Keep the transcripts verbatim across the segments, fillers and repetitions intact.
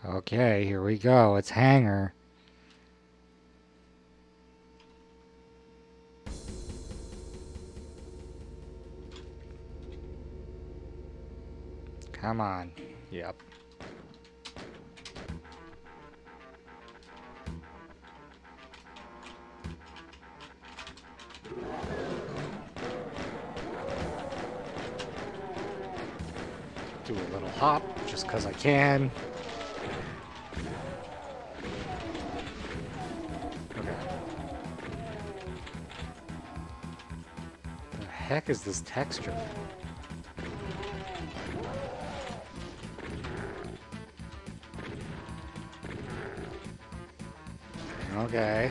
Okay, here we go. It's Hangar. Come on. Yep. Do a little hop, just because I can. Okay. The heck is this texture? Okay.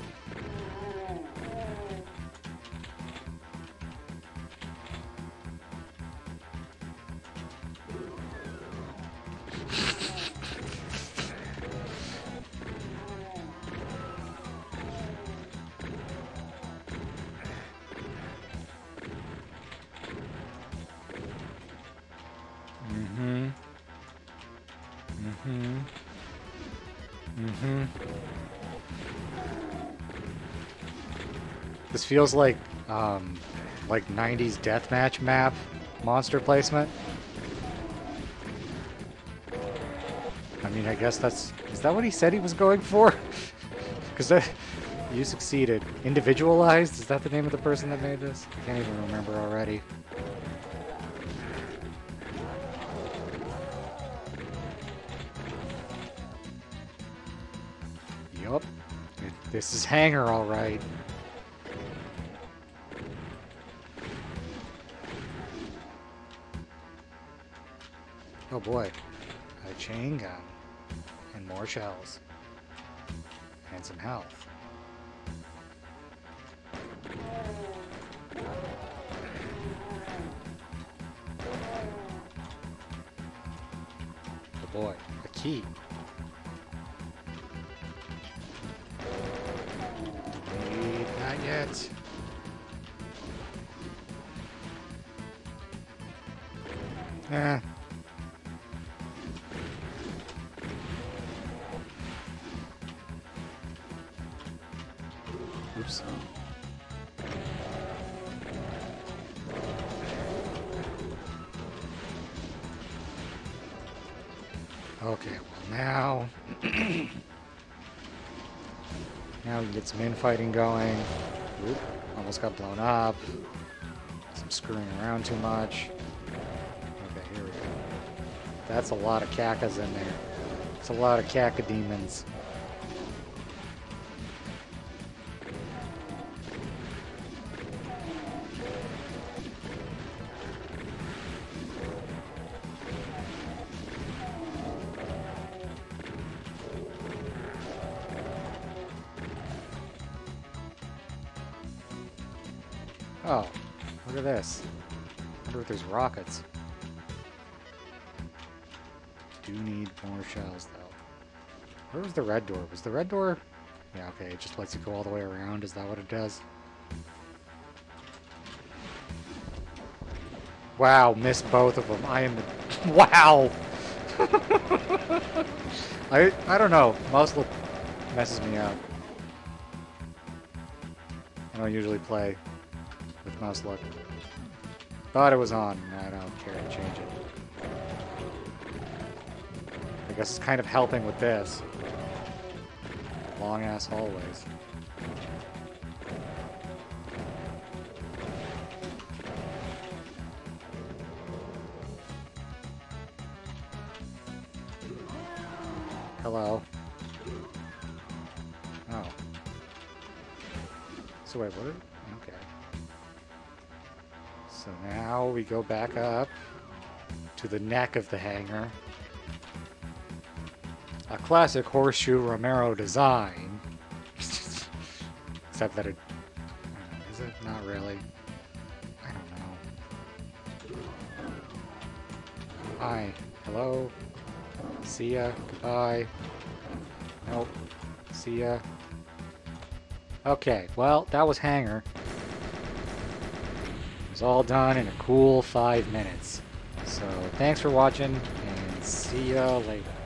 Mm-hmm. Mm-hmm. Mm-hmm. This feels like, um, like nineties deathmatch map monster placement. I mean, I guess that's... Is that what he said he was going for? Because that... You succeeded. Individualized? Is that the name of the person that made this? I can't even remember already. Yup. This is Hangar, alright. Oh boy. A chain gun. And more shells. And some health. Oh boy. A key. Need not yet. Eh. Oops. Okay, well now... now we get some infighting going. Oop, almost got blown up. Some screwing around too much. Okay, here we go. That's a lot of Kakas in there. It's a lot of Kakademons. Oh, look at this. I wonder if there's rockets. Do need more shells, though. Where was the red door? Was the red door... Yeah, okay, it just lets you go all the way around. Is that what it does? Wow, missed both of them. I am... The... Wow! I, I don't know. Mouse look messes me up. I don't usually play with mouse look. Thought it was on. I don't care to change it. I guess it's kind of helping with this. Long ass hallways. Hello. Oh. So wait, what? Okay. So now we go back up to the neck of the hangar. A classic Horseshoe Romero design. Except that it... I don't know, is it? Not really. I don't know. Hi. Hello. See ya. Goodbye. Nope. See ya. Okay, well, that was Hangar. It was all done in a cool five minutes. So, thanks for watching, and see ya later.